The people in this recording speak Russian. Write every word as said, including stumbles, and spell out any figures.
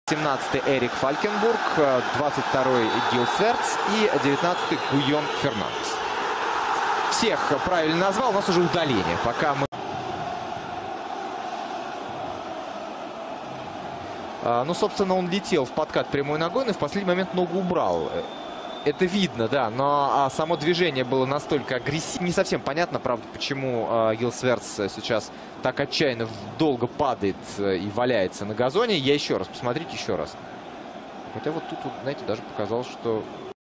семнадцатый Эрик Фалькенбург, двадцать второй Гил Сверц и девятнадцатый Гуйон Фернандес. Всех правильно назвал, у нас уже удаление. Пока мы... Ну, собственно, он летел в подкат прямой ногой, но в последний момент ногу убрал. Это видно, да, но а, само движение было настолько агрессивно. Не совсем понятно, правда, почему а, Гил Сверц сейчас так отчаянно долго падает а, и валяется на газоне. Я еще раз, посмотрите еще раз. Хотя вот тут, вот, знаете, даже показалось, что...